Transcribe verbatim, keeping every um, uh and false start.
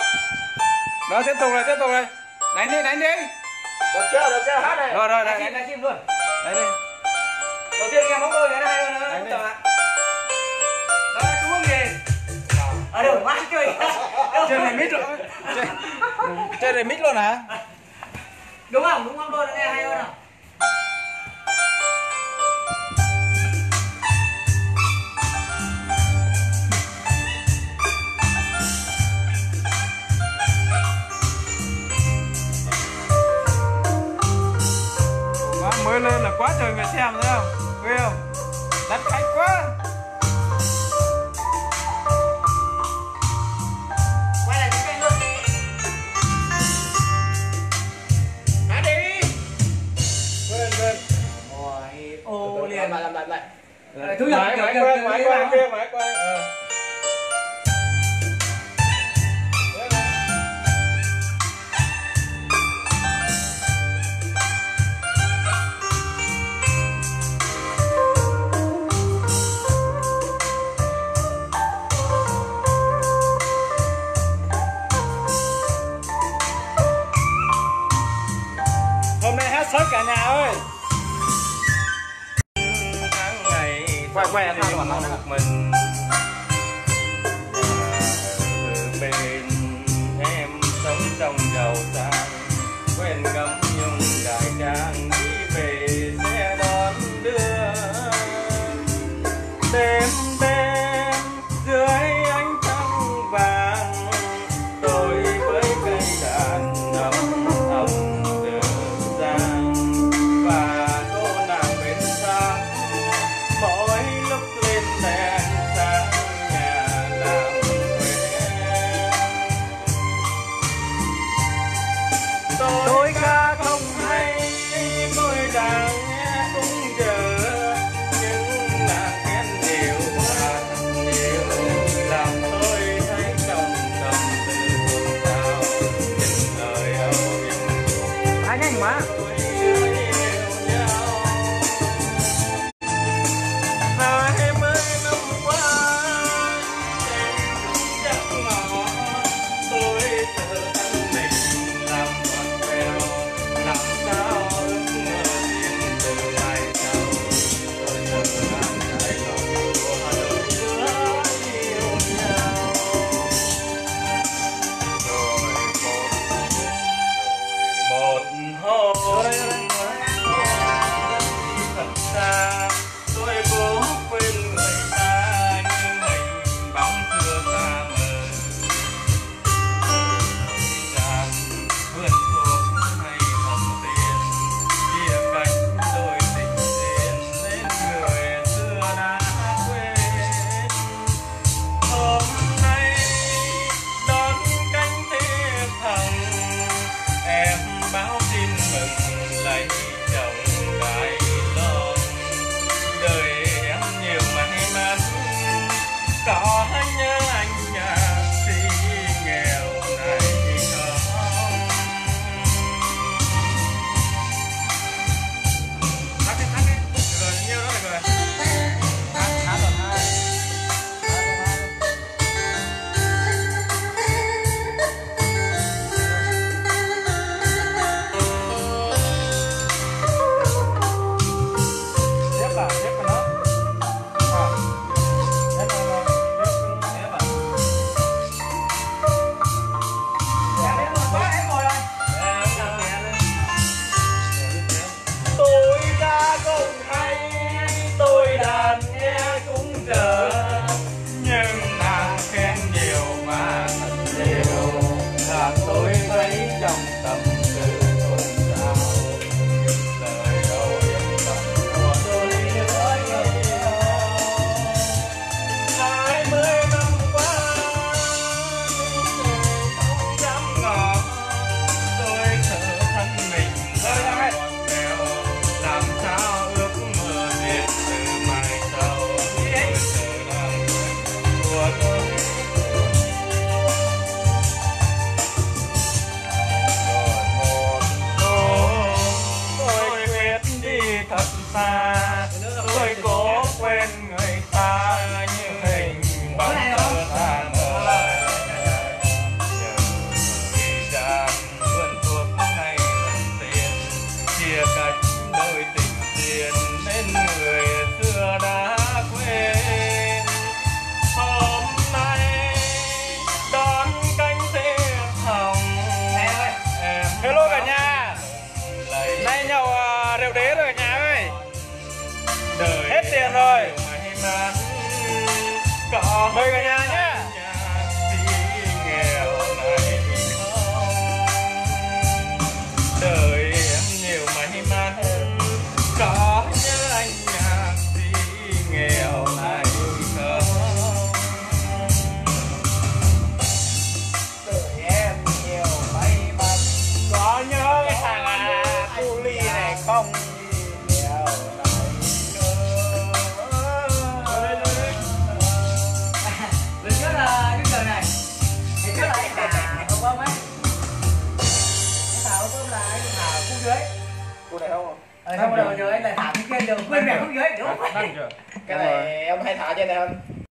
Đó, tiếp tục rồi, tiếp tục rồi. Đánh đi, đánh đi. Được chưa, được chưa, hát này. Rồi, rồi, Đánh đánh, chim, đánh chim luôn. đánh đi. Đầu tiên nghe móng đôi cái nó hay hơn nữa. Đánh đi. Đó, chú gì? Ở đâu má chơi. Chơi này mít luôn. Chơi, chơi này mít luôn hả? Đúng không? Đúng móng đôi nó nghe hay hơn không? Mới lên là quá trời người xem thấy không? Ghê không? Đánh khách quá. Quay lại cái luôn. Hát đi. Quên, quên. Ôi, ô liền. Làm lại, làm lại, làm lại. Thu nhập Máy, kiểu máy kiểu quay, kiểu máy như quay nào? kia, máy quay. Ờ. Hôm nay hát sớt cả nhà ơi. Tháng ngày quay quay ăn ăn một mình từ bên em sống trong giàu sang quên ngắm nhung đại trang đi về sẽ đón đưa đêm đêm dưới ánh trăng vàng tôi với cây đàn ấm ấm và cô nàng bên sáng mỗi lúc lên đèn sáng Còn mời cả nhà nhé. Đời em nhiều may mắn có nhớ anh nhạc sĩ nghèo này không. Đời em nhiều may mắn Có nhớ cái thằng à cu ly này không? nghèo này Lần trước là cái giờ này. Lần trước là anh Hà ông bơm ấy. Anh Hà ông bơm là anh Hà khu dưới. cô này không? Ờ xong rồi rồi anh lại thả cái kia đường quên mẹ không dưới đúng không? Đang chưa? Cái này ông hay thả trên này không?